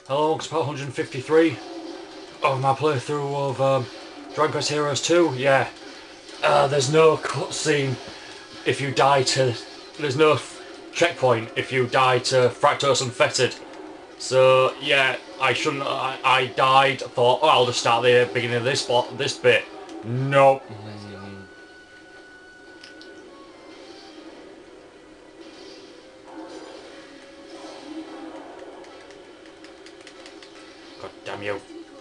Hello, it's part 153 of my playthrough of Dragon Quest Heroes 2. Yeah, there's no cutscene if you die to... There's no checkpoint if you die to Fractose Unfettered. So, yeah, I shouldn't... I died, thought, oh, I'll just start the beginning of this bit. Nope. God damn you.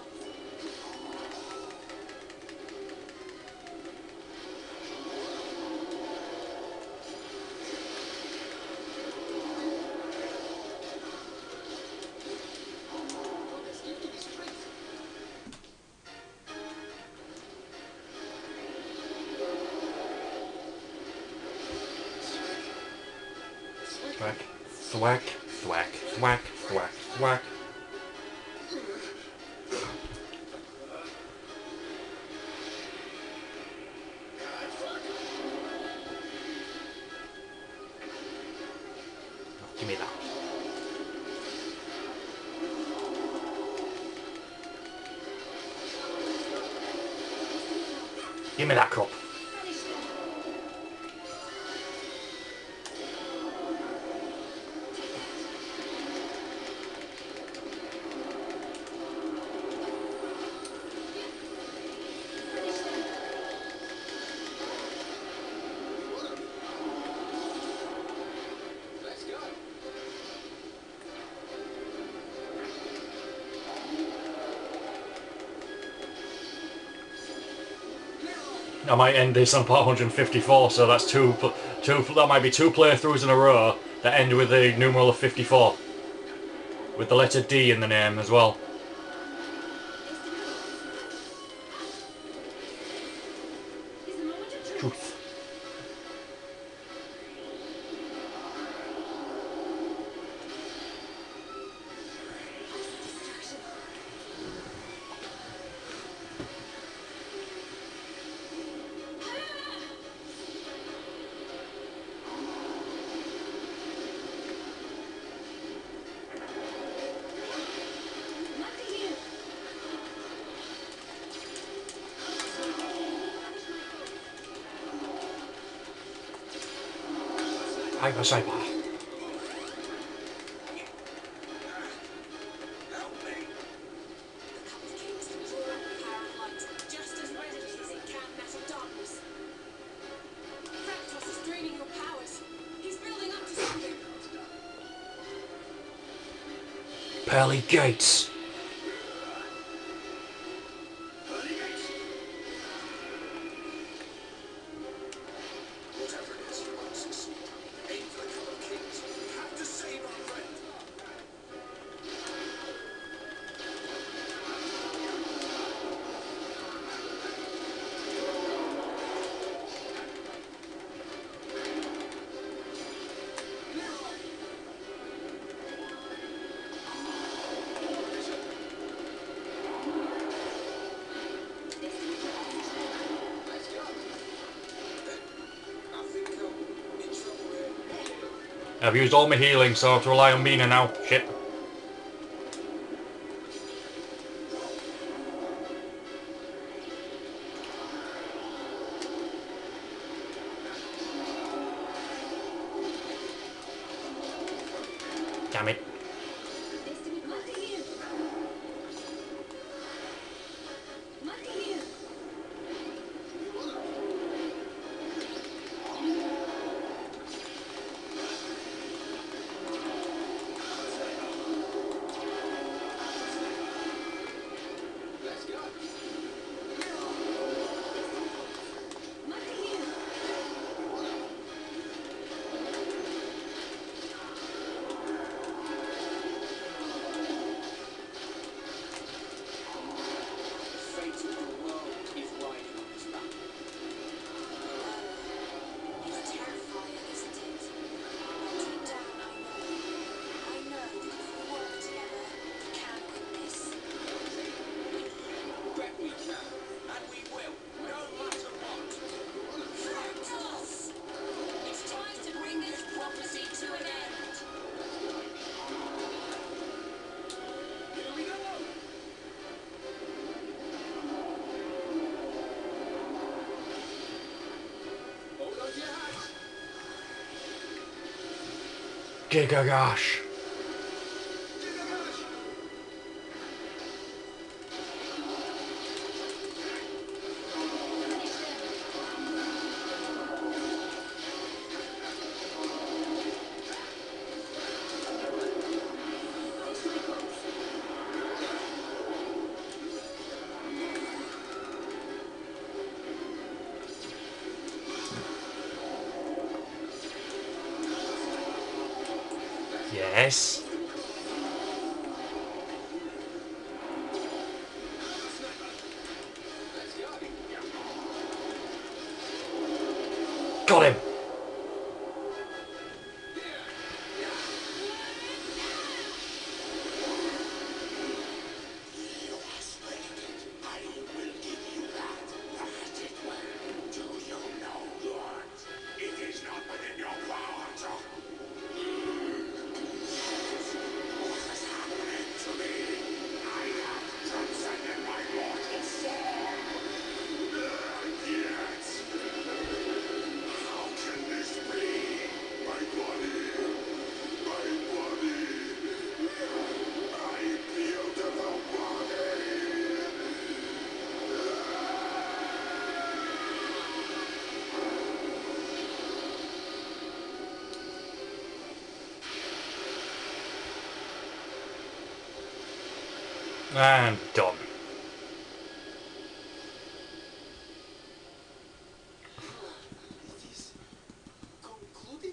Thwack, thwack, thwack, thwack, thwack, thwack. Give me that. Give me that cup. I might end this on part 154, so that's that might be two playthroughs in a row that end with the numeral of 54. With the letter D in the name as well. Truth. Hyper Cyber. Pearly Gates. I've used all my healing, so I have to rely on Mina now. Shit. Damn it. Gigagash. Yes. Got him. And done. It is concluded.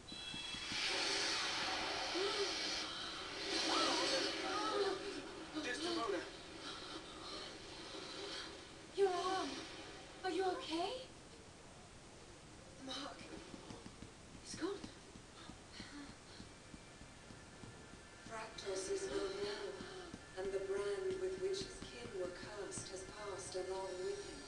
Desdemona, Your arm. Are you okay? The mark. It's gone. Fractos is no more, and the brand with which his kin were cursed has passed along with him.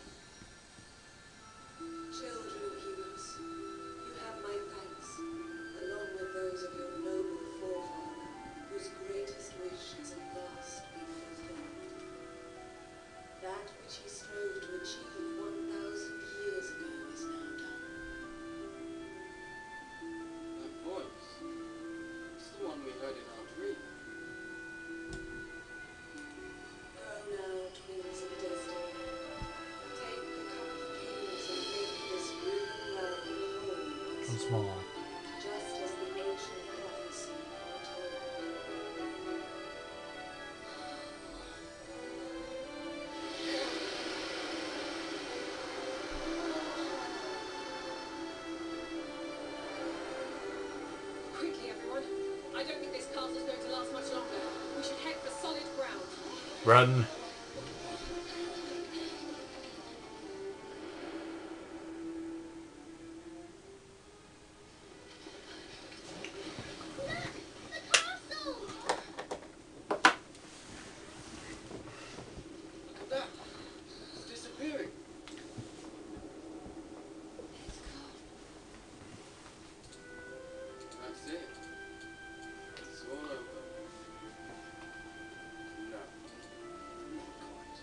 Children of heroes, you have my thanks, along with those of your noble forefather, whose greatest wish has at last been fulfilled. That which he strove to achieve 1,000 years ago is now done. that voice. It's the one we heard in our dream. Go now, twins of destiny. Take the cup of kings and make this ruined realm whole once more, just as the ancient prophecy foretold. Quickly, everyone. I don't think this castle's going to last much longer. We should head for solid ground. Run. Look at that. It's disappearing. That's it. It's all over. No. Not quite.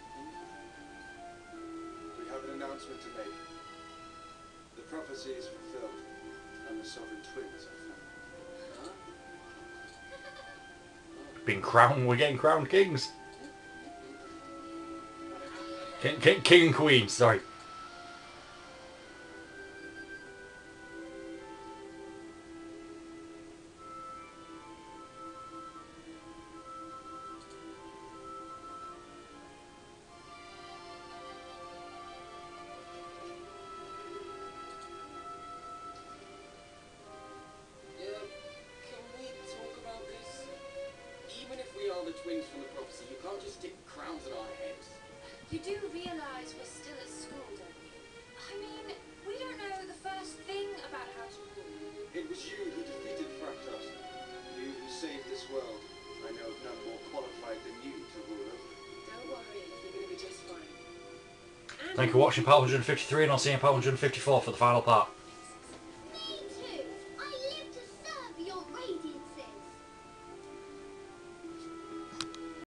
We have an announcement to make. The prophecy is fulfilled, and the Sovereign Twins are found. Huh? Being crowned. We're getting crowned kings. King and queen. Sorry. Yeah, can we talk about this? Even if we are the twins from the prophecy, you can't just stick crowns on our heads. You do realise we're still at school, don't you? I mean, we don't know the first thing about how to rule. It was you who defeated Fractos. You who saved this world. I know of none more qualified than you to rule over it. Don't worry, you're going to be just fine. Thank you for watching part 153, and I'll see you in part 154 for the final part.